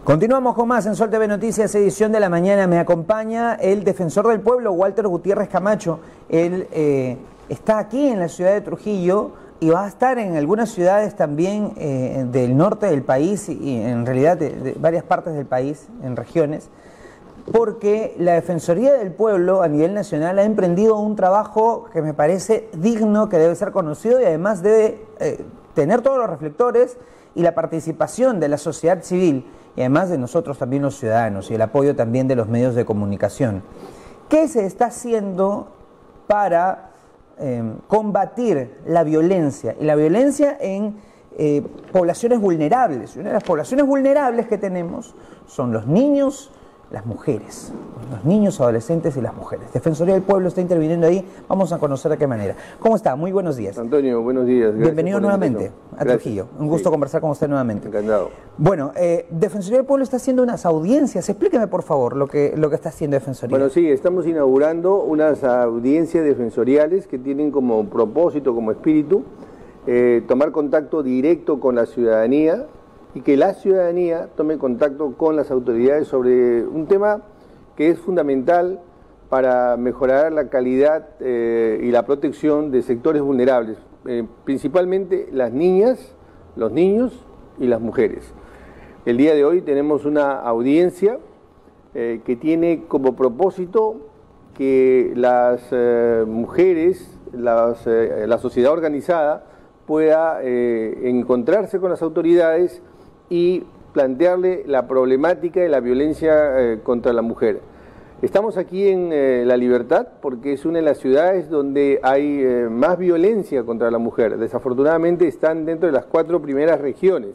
Continuamos con más en Sol TV Noticias, edición de la mañana. Me acompaña el defensor del pueblo, Walter Gutiérrez Camacho. Él está aquí en la ciudad de Trujillo y va a estar en algunas ciudades también del norte del país y en realidad de varias partes del país, en regiones, porque la Defensoría del Pueblo a nivel nacional ha emprendido un trabajo que me parece digno, que debe ser conocido y además debe tener todos los reflectores y la participación de la sociedad civil y además de nosotros también los ciudadanos y el apoyo también de los medios de comunicación. ¿Qué se está haciendo para combatir la violencia? Y la violencia en poblaciones vulnerables. Y una de las poblaciones vulnerables que tenemos son los niños, las mujeres, los niños, adolescentes y las mujeres. Defensoría del Pueblo está interviniendo ahí, vamos a conocer de qué manera. ¿Cómo está? Muy buenos días. Antonio, buenos días. Gracias. Bienvenido nuevamente a Trujillo. Un gusto conversar con usted nuevamente. Encantado. Bueno, Defensoría del Pueblo está haciendo unas audiencias. Explíqueme, por favor, lo que está haciendo Defensoría. Bueno, sí, estamos inaugurando unas audiencias defensoriales que tienen como propósito, como espíritu, tomar contacto directo con la ciudadanía y que la ciudadanía tome contacto con las autoridades sobre un tema que es fundamental para mejorar la calidad y la protección de sectores vulnerables, principalmente las niñas, los niños y las mujeres. El día de hoy tenemos una audiencia que tiene como propósito que las mujeres, la sociedad organizada pueda encontrarse con las autoridades y plantearle la problemática de la violencia contra la mujer. Estamos aquí en La Libertad porque es una de las ciudades donde hay más violencia contra la mujer. Desafortunadamente están dentro de las 4 primeras regiones.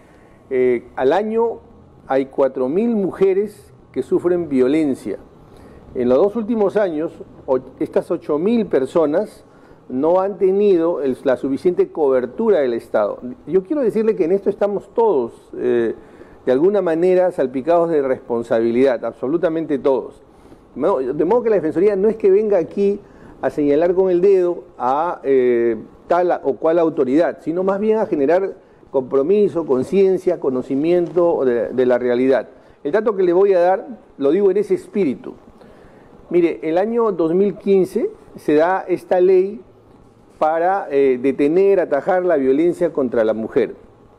Al año hay 4.000 mujeres que sufren violencia. En los 2 últimos años, estas 8.000 personas no han tenido la suficiente cobertura del Estado. Yo quiero decirle que en esto estamos todos, de alguna manera, salpicados de responsabilidad, absolutamente todos. De modo que la Defensoría no es que venga aquí a señalar con el dedo a tal o cual autoridad, sino más bien a generar compromiso, conciencia, conocimiento de la realidad. El dato que le voy a dar, lo digo en ese espíritu. Mire, el año 2015 se da esta ley para detener, atajar la violencia contra la mujer,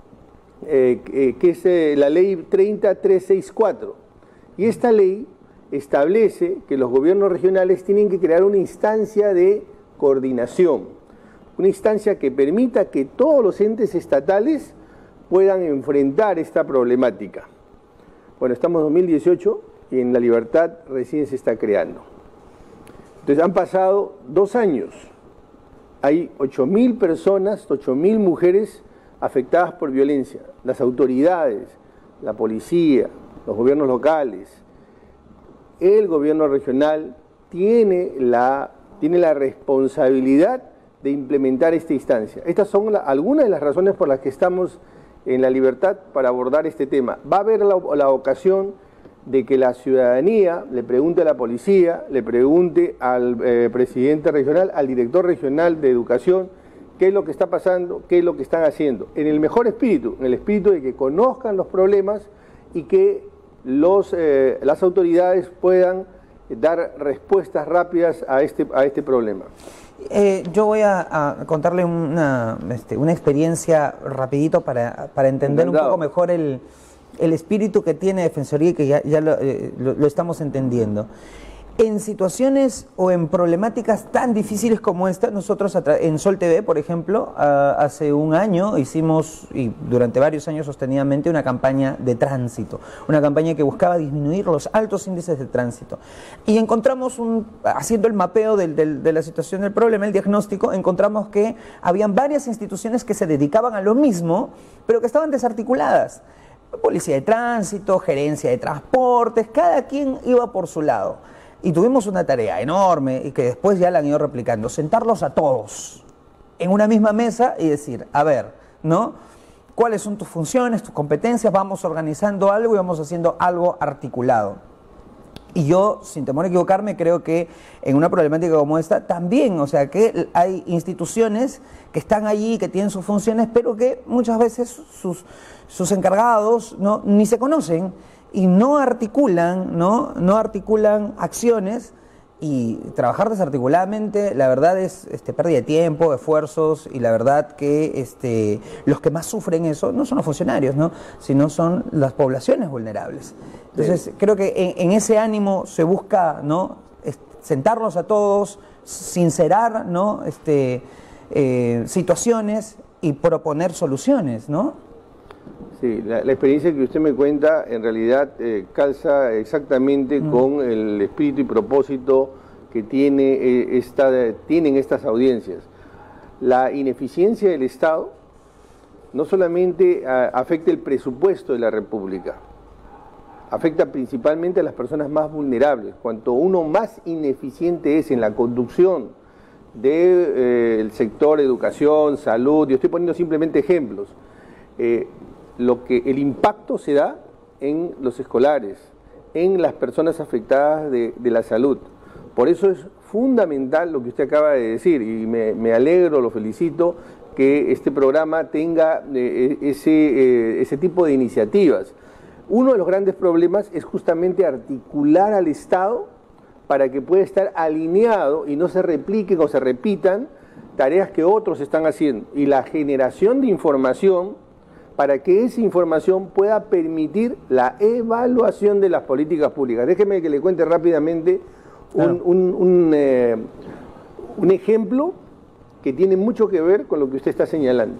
que es la ley 30364. Y esta ley establece que los gobiernos regionales tienen que crear una instancia de coordinación, una instancia que permita que todos los entes estatales puedan enfrentar esta problemática. Bueno, estamos en 2018 y en La Libertad recién se está creando. Entonces han pasado 2 años. Hay 8.000 personas, 8.000 mujeres afectadas por violencia. Las autoridades, la policía, los gobiernos locales, el gobierno regional tiene la responsabilidad de implementar esta instancia. Estas son algunas de las razones por las que estamos en La Libertad para abordar este tema. Va a haber la ocasión de que la ciudadanía le pregunte a la policía, le pregunte al presidente regional, al director regional de educación, qué es lo que está pasando, qué es lo que están haciendo, en el mejor espíritu, en el espíritu de que conozcan los problemas y que las autoridades puedan dar respuestas rápidas a este problema. Yo voy a contarle una experiencia rapidito para entender un poco mejor el espíritu que tiene Defensoría y que ya lo estamos entendiendo. En situaciones o en problemáticas tan difíciles como esta, nosotros en Sol TV, por ejemplo, hace un año hicimos, y durante varios años sostenidamente, una campaña de tránsito, una campaña que buscaba disminuir los altos índices de tránsito. Y encontramos, haciendo el mapeo de la situación del problema, el diagnóstico, encontramos que habían varias instituciones que se dedicaban a lo mismo, pero que estaban desarticuladas. Policía de tránsito, gerencia de transportes, cada quien iba por su lado. Y tuvimos una tarea enorme y que después ya la han ido replicando, sentarlos a todos en una misma mesa y decir, a ver, ¿no? ¿Cuáles son tus funciones, tus competencias? Vamos organizando algo y vamos haciendo algo articulado. Y yo, sin temor a equivocarme, creo que en una problemática como esta también, o sea, que hay instituciones que están allí, que tienen sus funciones, pero que muchas veces sus encargados, ¿no?, ni se conocen y no articulan, no articulan acciones, y trabajar desarticuladamente, la verdad es pérdida de tiempo, esfuerzos, y la verdad que los que más sufren eso no son los funcionarios, ¿no?, sino son las poblaciones vulnerables. Entonces, sí, creo que en ese ánimo se busca, ¿no?, sentarnos a todos, sincerar, ¿no?, situaciones y proponer soluciones, ¿no? Sí, la experiencia que usted me cuenta en realidad calza exactamente con el espíritu y propósito que tienen estas audiencias. La ineficiencia del Estado no solamente afecta el presupuesto de la República, afecta principalmente a las personas más vulnerables. Cuanto uno más ineficiente es en la conducción del sector educación, salud, yo estoy poniendo simplemente ejemplos, el impacto se da en los escolares, en las personas afectadas de la salud. Por eso es fundamental lo que usted acaba de decir, y me alegro, lo felicito, que este programa tenga ese tipo de iniciativas. Uno de los grandes problemas es justamente articular al Estado para que pueda estar alineado y no se repliquen o se repitan tareas que otros están haciendo. Y la generación de información para que esa información pueda permitir la evaluación de las políticas públicas. Déjeme que le cuente rápidamente un ejemplo que tiene mucho que ver con lo que usted está señalando.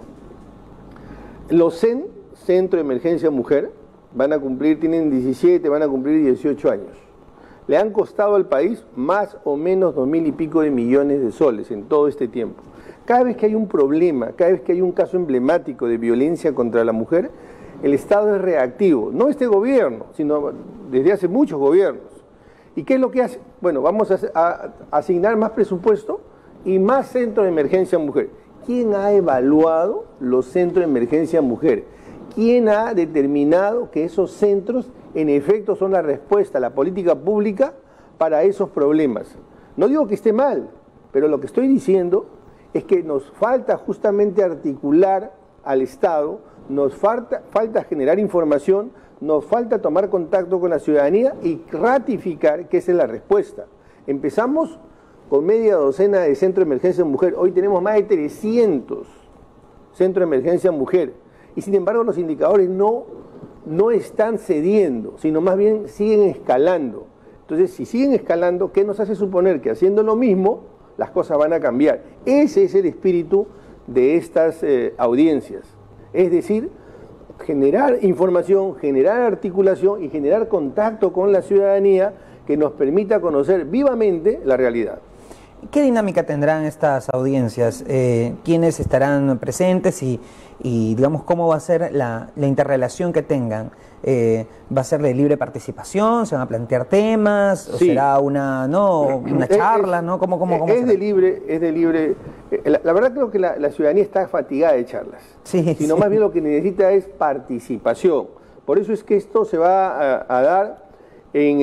Los Centro de Emergencia Mujer, tienen 17, van a cumplir 18 años. Le han costado al país más o menos 2.000 y pico de millones de soles en todo este tiempo. Cada vez que hay un problema, cada vez que hay un caso emblemático de violencia contra la mujer, el Estado es reactivo. No este gobierno, sino desde hace muchos gobiernos. ¿Y qué es lo que hace? Bueno, vamos a asignar más presupuesto y más centros de emergencia mujer. ¿Quién ha evaluado los centros de emergencia mujer? ¿Quién ha determinado que esos centros en efecto son la respuesta a la política pública para esos problemas? No digo que esté mal, pero lo que estoy diciendo es que nos falta justamente articular al Estado, nos falta generar información, nos falta tomar contacto con la ciudadanía y ratificar que esa es la respuesta. Empezamos con media docena de centros de emergencia mujer, hoy tenemos más de 300 centros de emergencia mujer, y sin embargo los indicadores no están cediendo, sino más bien siguen escalando. Entonces, si siguen escalando, ¿qué nos hace suponer que haciendo lo mismo las cosas van a cambiar? Ese es el espíritu de estas audiencias. Es decir, generar información, generar articulación y generar contacto con la ciudadanía que nos permita conocer vivamente la realidad. ¿Qué dinámica tendrán estas audiencias? ¿Quiénes estarán presentes y digamos, cómo va a ser la interrelación que tengan? ¿Va a ser de libre participación? ¿Se van a plantear temas? ¿O sí, será una charla? ¿No? ¿Cómo es de libre. La verdad creo que la ciudadanía está fatigada de charlas. Sí, sino más bien lo que necesita es participación. Por eso es que esto se va a dar en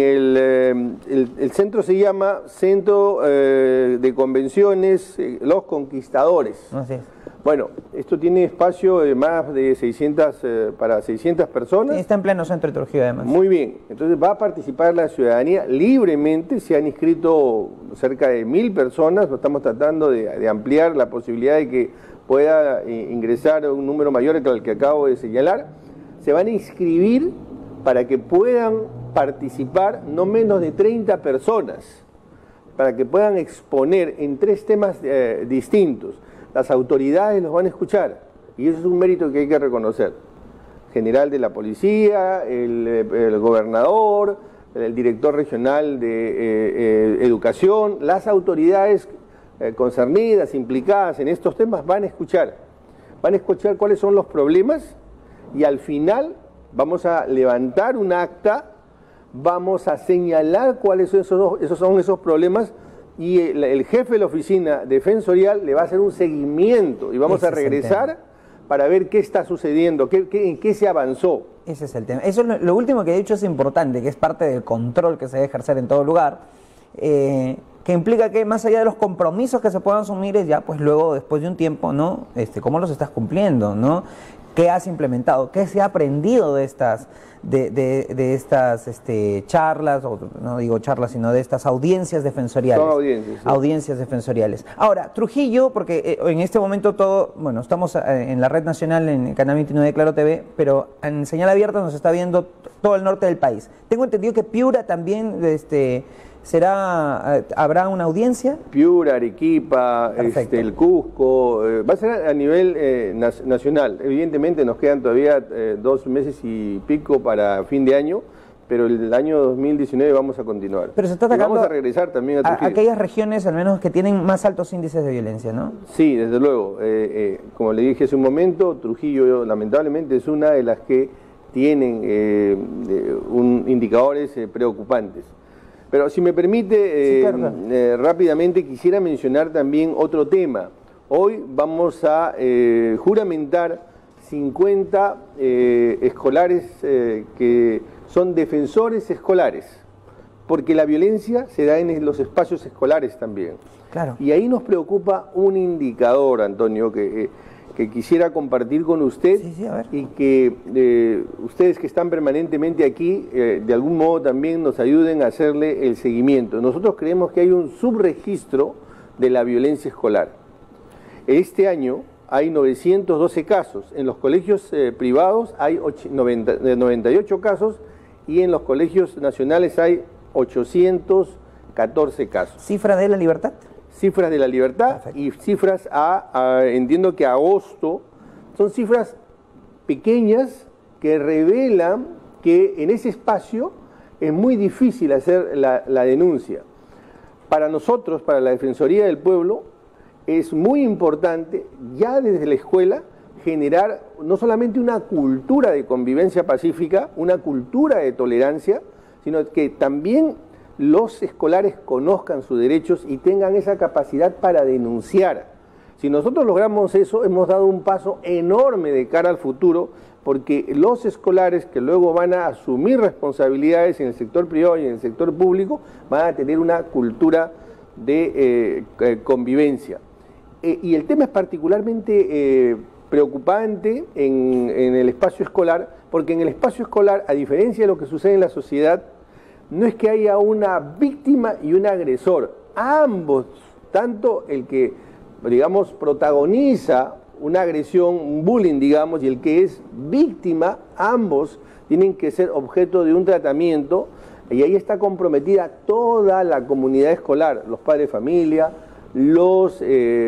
el centro, se llama Centro de Convenciones Los Conquistadores. Así es. Bueno, esto tiene espacio de más de 600 para 600 personas. Sí, está en pleno centro de Trujillo además. Muy bien, entonces va a participar la ciudadanía libremente, se han inscrito cerca de 1000 personas, estamos tratando de ampliar la posibilidad de que pueda ingresar un número mayor que el que acabo de señalar. Se van a inscribir para que puedan participar no menos de 30 personas, para que puedan exponer en 3 temas distintos. Las autoridades los van a escuchar y eso es un mérito que hay que reconocer. General de la policía, el gobernador, el director regional de educación, las autoridades concernidas, implicadas en estos temas van a escuchar cuáles son los problemas y al final vamos a levantar un acta, vamos a señalar cuáles son esos problemas y el jefe de la oficina defensorial le va a hacer un seguimiento y vamos a regresar para ver qué está sucediendo, en qué se avanzó. Ese es el tema. Eso es lo último que he dicho, es importante, que es parte del control que se debe ejercer en todo lugar, que que implica que más allá de los compromisos que se puedan asumir es ya, pues luego, después de un tiempo, ¿no? ¿Cómo los estás cumpliendo, no? ¿Qué has implementado? ¿Qué se ha aprendido de estas, charlas, o no digo charlas, sino de estas audiencias defensoriales? Son audiencias. Sí. Audiencias defensoriales. Ahora, Trujillo, porque en este momento estamos en la red nacional, en Canal 29 de Claro TV, pero en señal abierta nos está viendo todo el norte del país. Tengo entendido que Piura también, ¿habrá una audiencia? Piura, Arequipa, el Cusco, va a ser a nivel nacional. Evidentemente nos quedan todavía 2 meses y pico para fin de año, pero el año 2019 vamos a continuar. Pero se está atacando, vamos a regresar también a Trujillo. Aquellas regiones al menos que tienen más altos índices de violencia, ¿no? Sí, desde luego. Como le dije hace un momento, Trujillo lamentablemente es una de las que tienen indicadores preocupantes. Pero si me permite, rápidamente quisiera mencionar también otro tema. Hoy vamos a juramentar 50 escolares que son defensores escolares, porque la violencia se da en los espacios escolares también. Claro. Y ahí nos preocupa un indicador, Antonio, que quisiera compartir con usted, y que ustedes que están permanentemente aquí, de algún modo también nos ayuden a hacerle el seguimiento. Nosotros creemos que hay un subregistro de la violencia escolar. Este año hay 912 casos, en los colegios privados hay 98 casos y en los colegios nacionales hay 814 casos. ¿Cifra de la libertad? Cifras de la libertad. Perfecto. Y cifras entiendo que a agosto, son cifras pequeñas que revelan que en ese espacio es muy difícil hacer la denuncia. Para nosotros, para la Defensoría del Pueblo, es muy importante ya desde la escuela generar no solamente una cultura de convivencia pacífica, una cultura de tolerancia, sino que también los escolares conozcan sus derechos y tengan esa capacidad para denunciar. Si nosotros logramos eso, hemos dado un paso enorme de cara al futuro, porque los escolares que luego van a asumir responsabilidades en el sector privado y en el sector público van a tener una cultura de convivencia. Y el tema es particularmente preocupante en el espacio escolar, porque en el espacio escolar, a diferencia de lo que sucede en la sociedad, no es que haya una víctima y un agresor. Ambos, tanto el que, digamos, protagoniza una agresión, un bullying, digamos, y el que es víctima, ambos tienen que ser objeto de un tratamiento, y ahí está comprometida toda la comunidad escolar, los padres de familia, los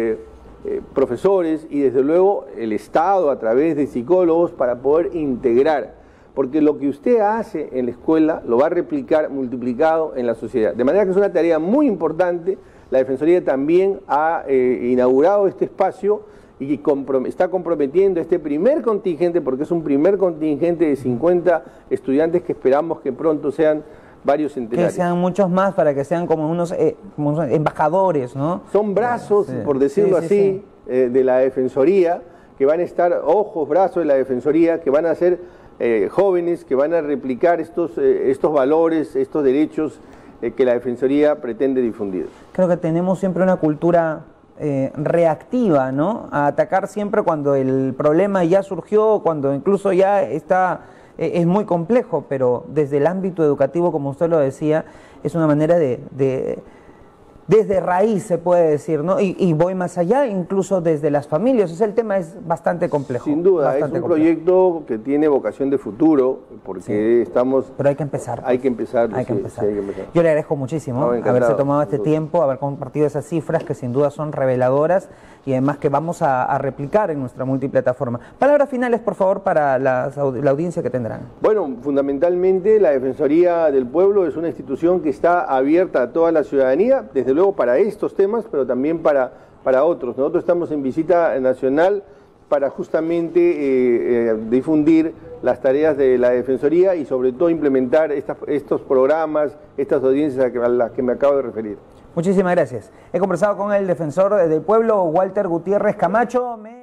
profesores y desde luego el Estado a través de psicólogos para poder integrar. Porque lo que usted hace en la escuela lo va a replicar multiplicado en la sociedad. De manera que es una tarea muy importante. La Defensoría también ha inaugurado este espacio y está comprometiendo este primer contingente, porque es un primer contingente de 50 estudiantes que esperamos que pronto sean varios centenares. Que sean muchos más para que sean como unos embajadores, ¿no? Son brazos, por decirlo así, de la Defensoría, que van a estar, brazos de la Defensoría, que van a ser jóvenes que van a replicar estos valores, estos derechos que la Defensoría pretende difundir. Creo que tenemos siempre una cultura reactiva, ¿no? A atacar siempre cuando el problema ya surgió, cuando incluso ya está, es muy complejo, pero desde el ámbito educativo, como usted lo decía, es una manera desde raíz se puede decir, ¿no? Y voy más allá, incluso desde las familias. O sea, el tema es bastante complejo. Sin duda, es un proyecto que tiene vocación de futuro, porque estamos... Pero hay que empezar. Hay que empezar. Hay que empezar. Yo le agradezco muchísimo haberse tomado este tiempo, haber compartido esas cifras que sin duda son reveladoras y además que vamos a replicar en nuestra multiplataforma. Palabras finales, por favor, para la audiencia que tendrán. Bueno, fundamentalmente la Defensoría del Pueblo es una institución que está abierta a toda la ciudadanía, desde luego para estos temas, pero también para otros. Nosotros estamos en visita nacional para justamente difundir las tareas de la Defensoría y sobre todo implementar estos programas, estas audiencias a las que me acabo de referir. Muchísimas gracias. He conversado con el defensor del pueblo, Walter Gutiérrez Camacho.